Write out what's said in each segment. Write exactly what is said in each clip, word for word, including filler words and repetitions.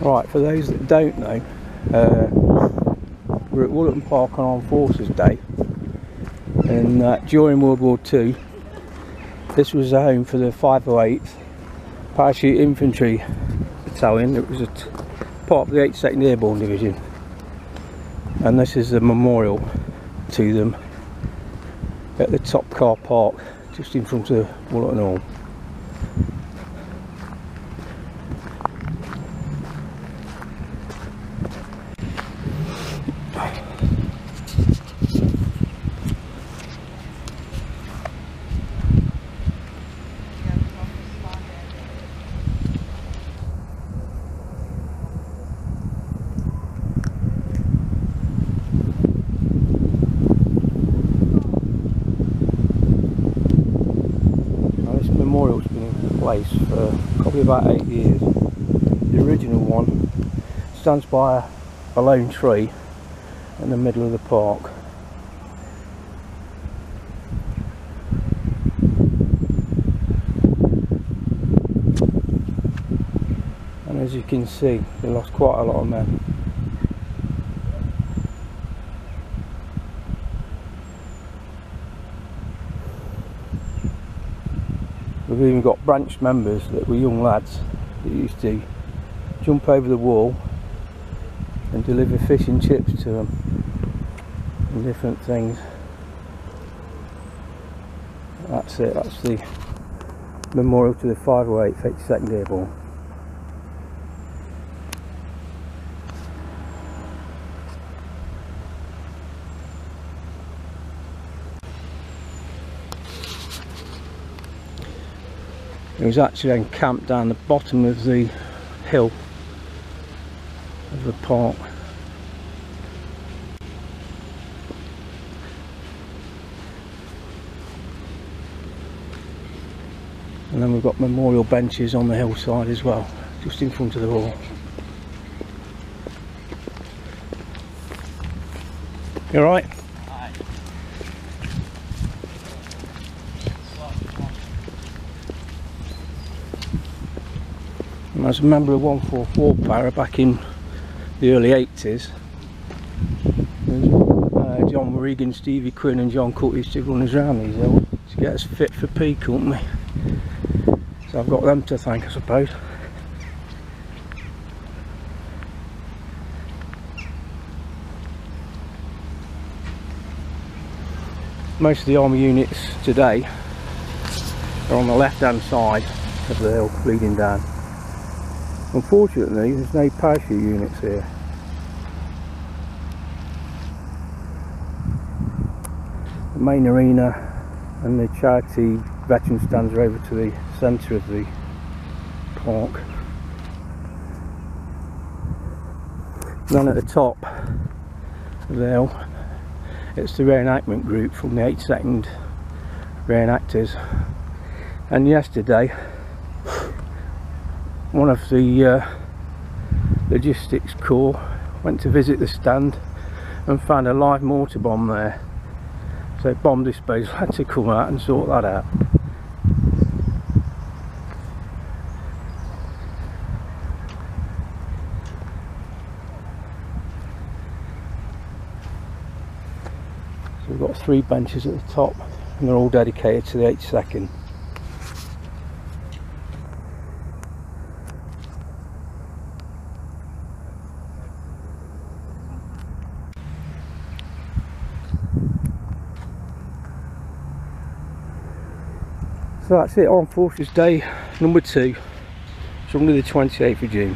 Right, for those that don't know, uh, we're at Wollaton Park on Armed Forces Day, and uh, during World War Two this was a home for the five oh eighth Parachute Infantry Battalion. It was a t part of the eighty-second Airborne Division, and this is a memorial to them at the top car park just in front of Wollaton Hall. Memorial's been in place for probably about eight years. The original one stands by a, a lone tree in the middle of the park. And as you can see, they lost quite a lot of men. We've even got branch members that were young lads that used to jump over the wall and deliver fish and chips to them and different things. That's it, that's the memorial to the five oh eighth eighty-second Airborne. It was actually encamped down the bottom of the hill of the park. And then we've got memorial benches on the hillside as well, just in front of the hall. You alright? And as a member of one forty-four Para back in the early eighties, uh, John Regan, Stevie Quinn and John Cook used to run us around these hills to get us fit for peak, couldn't they? So I've got them to thank, I suppose. Most of the army units today are on the left hand side of the hill leading down. Unfortunately, there's no parachute units here. The main arena and the charity veteran stands are over to the centre of the park. And then at the top of the hill, it's the reenactment group from the eighty-second reenactors. And yesterday, one of the uh, logistics corps went to visit the stand and found a live mortar bomb there. So bomb disposal had to come out and sort that out. So we've got three benches at the top and they're all dedicated to the eighty-second. So that's it, Armed Forces Day number two, Sunday the twenty-eighth of June.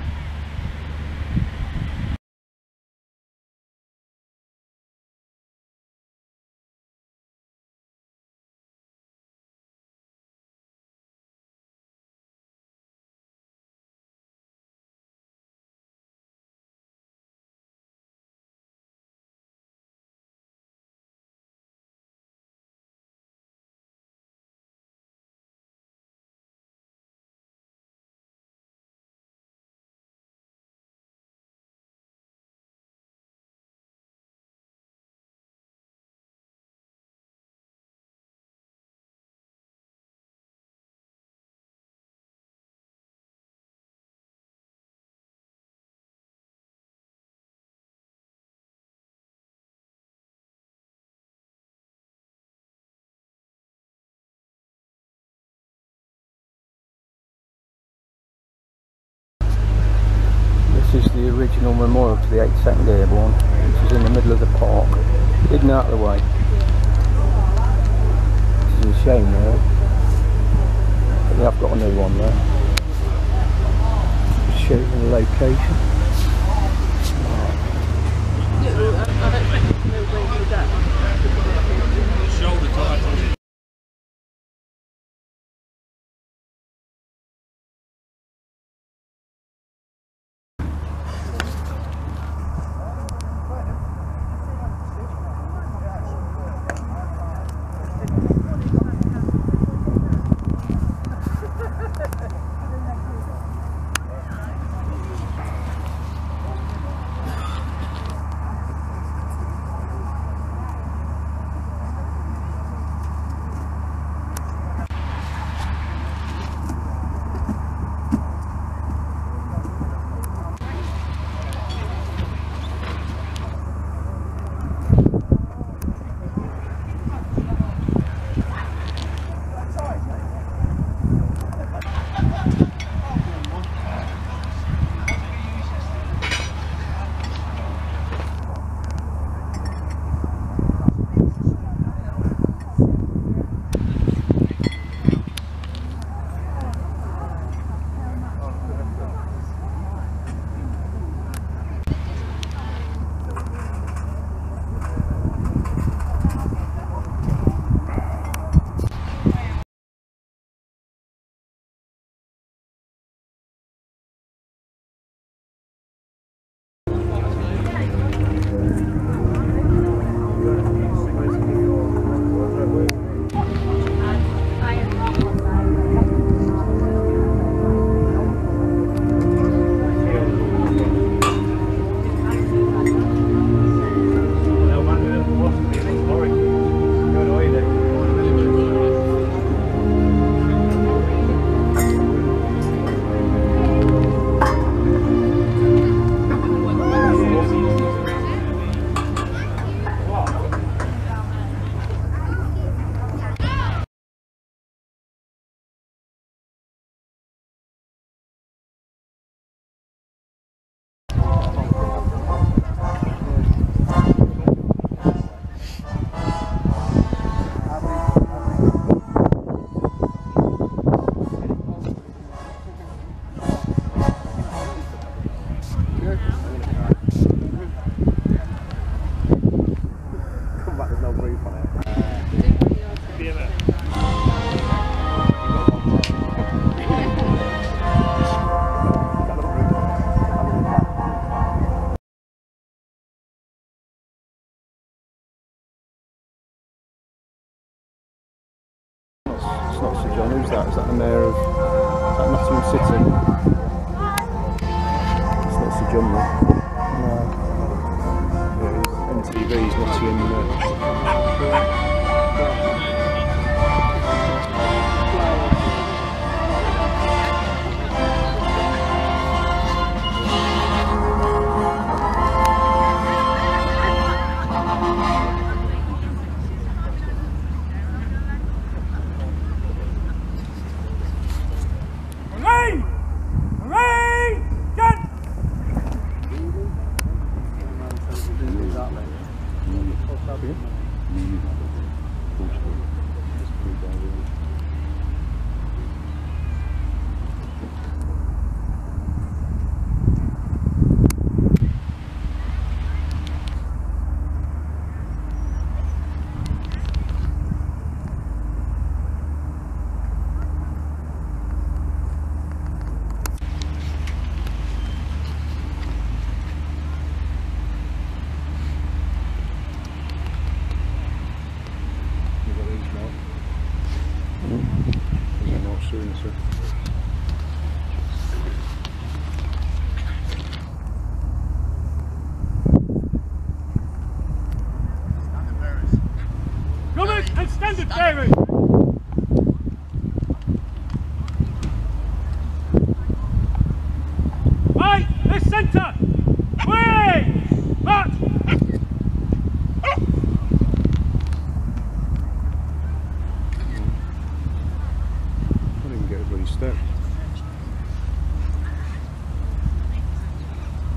is the original memorial to the eighty-second Airborne, which is in the middle of the park, hidden out of the way. Which is a shame there. But they have got a new one there. Just show you the location. Shoulder tight. It's not Sir John, who's that? Is that the mayor of, is that Nottingham City? It's not Sir John though. No. Yeah, it's N T V's Nottingham. Uh, Extended bearing! Right, this centre! Way! Back! I didn't get a bloody step.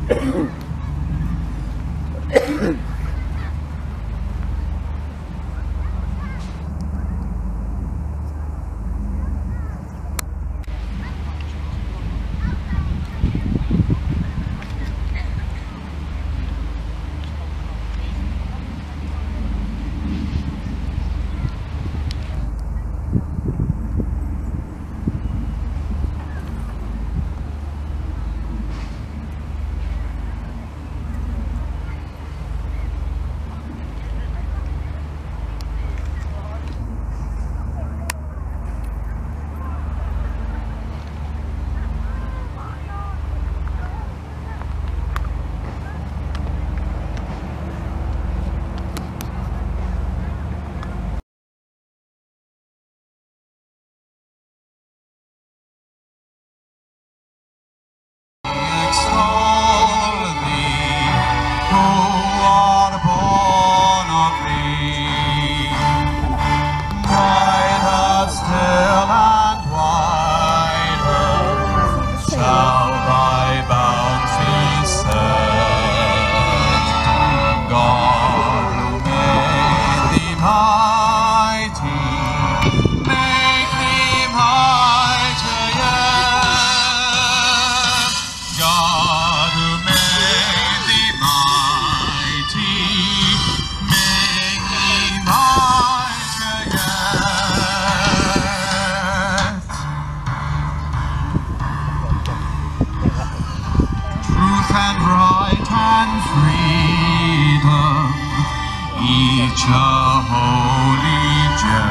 Each a holy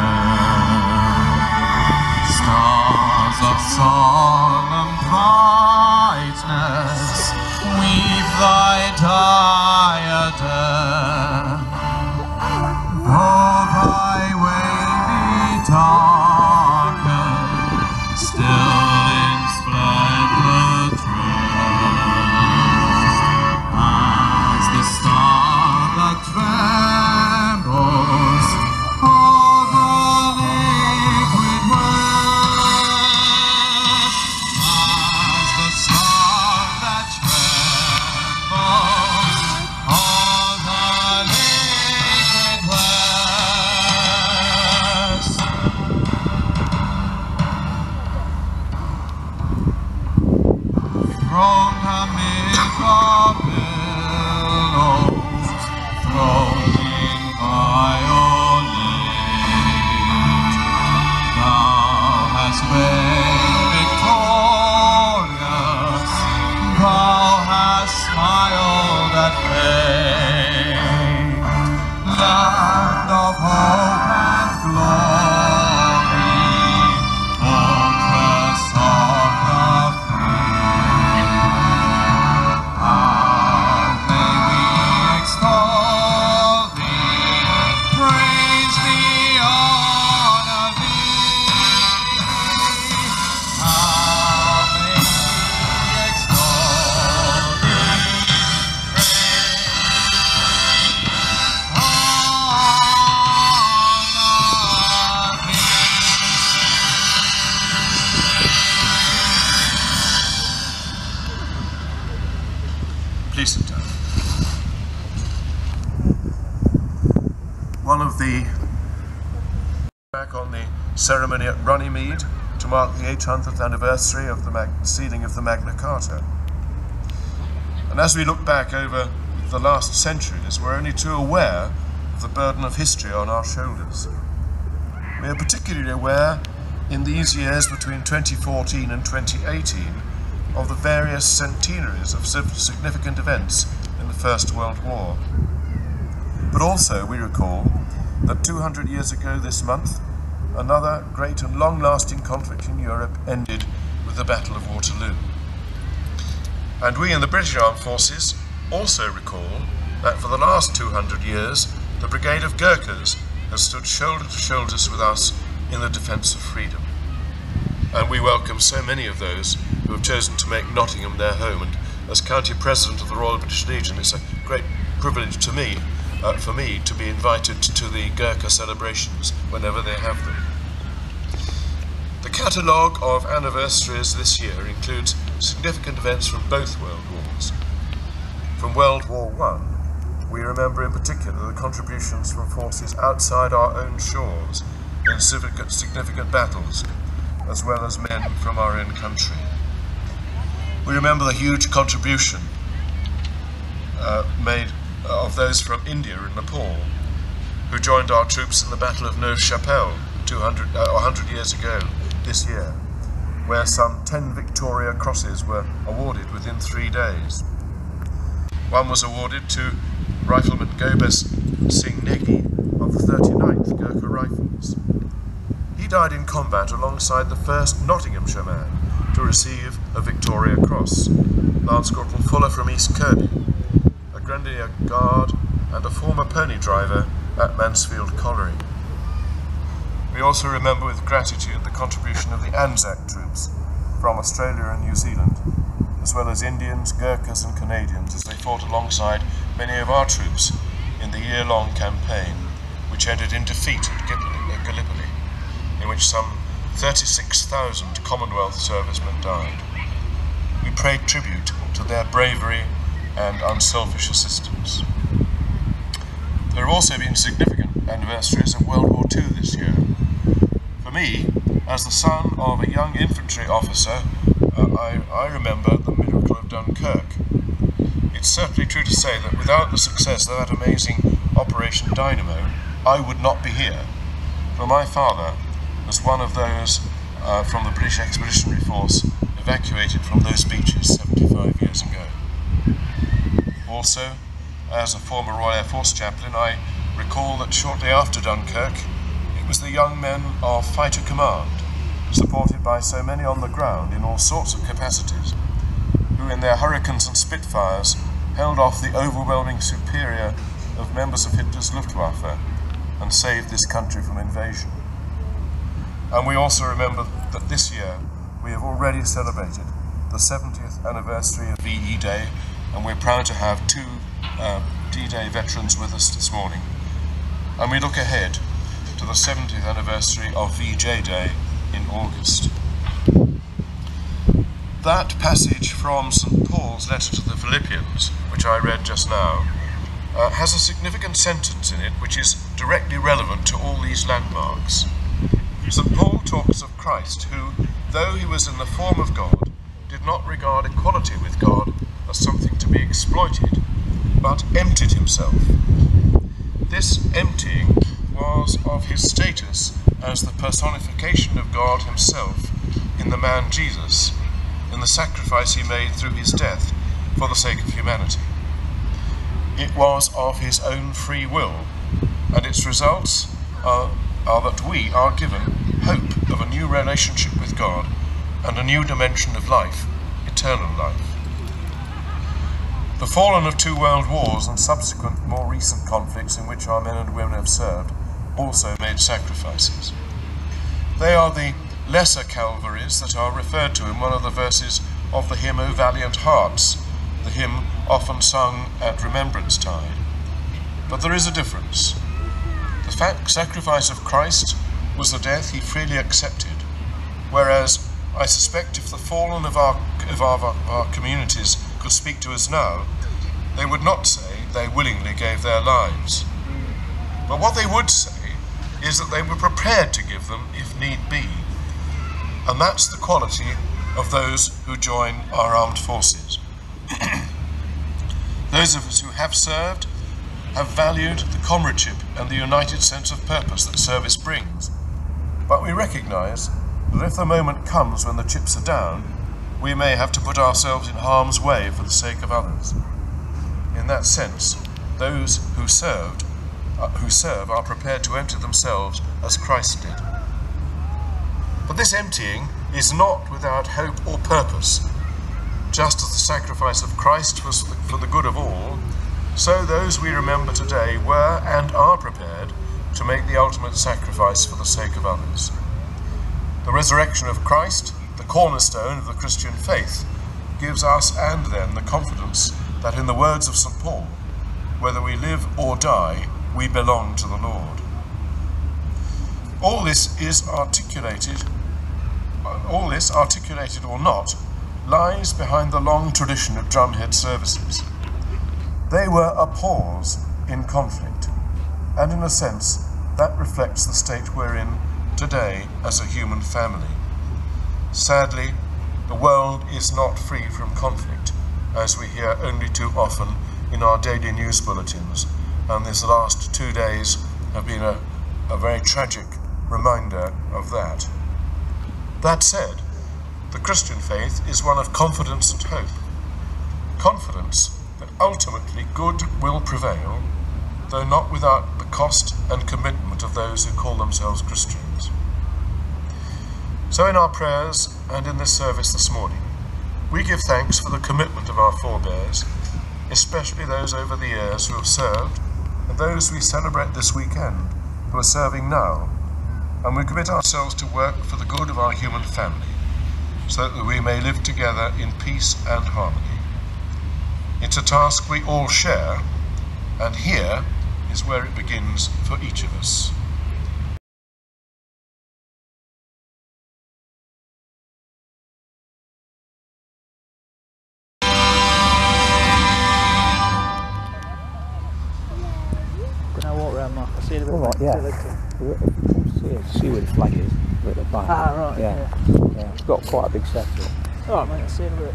gem, stars of solemn brightness, weave thy diadem. Though thy way be darkened, still in splendor dressed, as the star that trembles o'er the liquid west, as the star that trembles o'er the liquid west. Throned amid the billows, floating by your light, thou hast reigned victorious, thou hast smiled at fate, land of hope and glory, fortress of the free. How may we extol thee, praise thee, honor thee? How may we extol thee, praise thee, honor thee? Please sit down. One of the back on the ceremony at Runnymede to mark the eight hundredth anniversary of the mag sealing of the Magna Carta. And as we look back over the last centuries, we're only too aware of the burden of history on our shoulders. We are particularly aware in these years between twenty fourteen and twenty eighteen of the various centenaries of significant events in the First World War. But also we recall that two hundred years ago this month, another great and long-lasting conflict in Europe ended with the Battle of Waterloo. And we in the British Armed Forces also recall that for the last two hundred years, the Brigade of Gurkhas has stood shoulder to shoulder with us in the defence of freedom. And we welcome so many of those who have chosen to make Nottingham their home. And as County President of the Royal British Legion, it's a great privilege to me, uh, for me, to be invited to the Gurkha celebrations whenever they have them. The catalogue of anniversaries this year includes significant events from both World Wars. from World War One, we remember in particular the contributions from forces outside our own shores in significant, significant battles, as well as men from our own country. We remember the huge contribution uh, made of those from India and Nepal, who joined our troops in the Battle of Neuve Chapelle two hundred, uh, one hundred years ago this year, where some ten Victoria Crosses were awarded within three days. One was awarded to Rifleman Gobes Singh Negi of the thirty-ninth Gurkha Rifles. He died in combat alongside the first Nottinghamshire man to receive a Victoria Cross, Lance Corporal Fuller from East Kirby, a Grenadier Guard and a former pony driver at Mansfield Colliery. We also remember with gratitude the contribution of the Anzac troops from Australia and New Zealand, as well as Indians, Gurkhas and Canadians as they fought alongside many of our troops in the year-long campaign, which ended in defeat at Gallipoli, in which some thirty-six thousand Commonwealth servicemen died. We paid tribute to their bravery and unselfish assistance. There have also been significant anniversaries of World War Two this year. For me, as the son of a young infantry officer, uh, I, I remember the miracle of Dunkirk. It's certainly true to say that without the success of that amazing Operation Dynamo, I would not be here. For my father was one of those uh, from the British Expeditionary Force evacuated from those beaches seventy-five years ago. Also, as a former Royal Air Force chaplain, I recall that shortly after Dunkirk, it was the young men of Fighter Command, supported by so many on the ground in all sorts of capacities, who in their Hurricanes and Spitfires held off the overwhelming superior of members of Hitler's Luftwaffe and saved this country from invasion. And we also remember that this year we have already celebrated the seventieth anniversary of V E Day, and we're proud to have two uh, D-Day veterans with us this morning. And we look ahead to the seventieth anniversary of V J Day in August. That passage from Saint Paul's letter to the Philippians, which I read just now, uh, has a significant sentence in it which is directly relevant to all these landmarks. Saint Paul talks of Christ who, though he was in the form of God, did not regard equality with God as something to be exploited, but emptied himself. This emptying was of his status as the personification of God himself in the man Jesus, in the sacrifice he made through his death for the sake of humanity. It was of his own free will, and its results are, are that we are given hope of a new relationship with God and a new dimension of life, eternal life. The fallen of two world wars and subsequent more recent conflicts in which our men and women have served also made sacrifices. They are the lesser Calvaries that are referred to in one of the verses of the hymn O Valiant Hearts, the hymn often sung at Remembrance Tide. But there is a difference. The fact sacrifice of Christ was the death he freely accepted, whereas I suspect if the fallen of our, of our, of our communities could speak to us now, they would not say they willingly gave their lives. But what they would say is that they were prepared to give them if need be. And that's the quality of those who join our armed forces. Those of us who have served have valued the comradeship and the united sense of purpose that service brings. But we recognise that if the moment comes when the chips are down, we may have to put ourselves in harm's way for the sake of others. In that sense, those who served, uh, who serve are prepared to empty themselves as Christ did. But this emptying is not without hope or purpose. Just as the sacrifice of Christ was for the good of all, so those we remember today were and are prepared to make the ultimate sacrifice for the sake of others. The resurrection of Christ, the cornerstone of the Christian faith, gives us and them the confidence that in the words of Saint Paul, whether we live or die, we belong to the Lord. All this is articulated, all this, articulated or not, lies behind the long tradition of drumhead services. They were a pause in conflict, and in a sense, that reflects the state we're in today as a human family. Sadly, the world is not free from conflict, as we hear only too often in our daily news bulletins, and these last two days have been a, a very tragic reminder of that. That said, the Christian faith is one of confidence and hope. Confidence that ultimately good will prevail, though not without the cost and commitment of those who call themselves Christians. So in our prayers and in this service this morning, we give thanks for the commitment of our forebears, especially those over the years who have served, and those we celebrate this weekend who are serving now, and we commit ourselves to work for the good of our human family, so that we may live together in peace and harmony. It's a task we all share, and here is where it begins for each of us. Can I walk around, Mark? I see it a bit. All right, yeah. See, see where the flag is, at the back. Ah, right. Yeah, yeah. yeah. It's got quite a big sector. All right, mate. I see it a bit.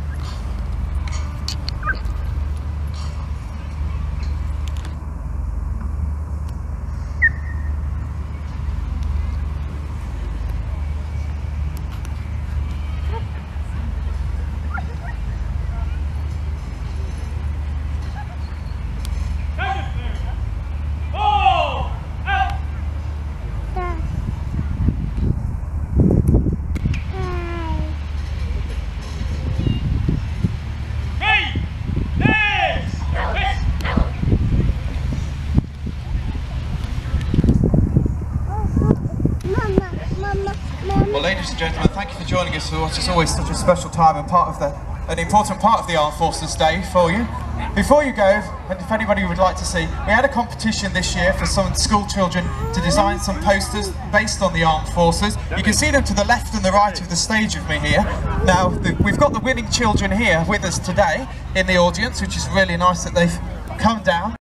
Well, ladies and gentlemen, thank you for joining us for what is always such a special time and part of the, an important part of the Armed Forces Day for you. Before you go, and if anybody would like to see, we had a competition this year for some school children to design some posters based on the Armed Forces. You can see them to the left and the right of the stage of me here. Now, the, we've got the winning children here with us today in the audience, which is really nice that they've come down.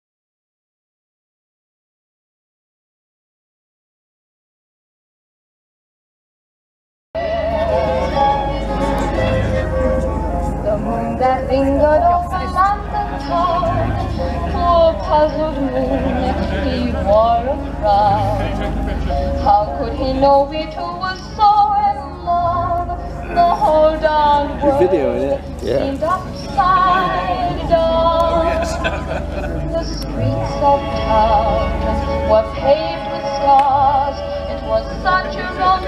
That lingered over London town, poor puzzled moon, he wore a frown. How could he know we two were so in love? The whole darn world Yeah. seemed upside down. The streets of town were paved with stars. It was such a romantic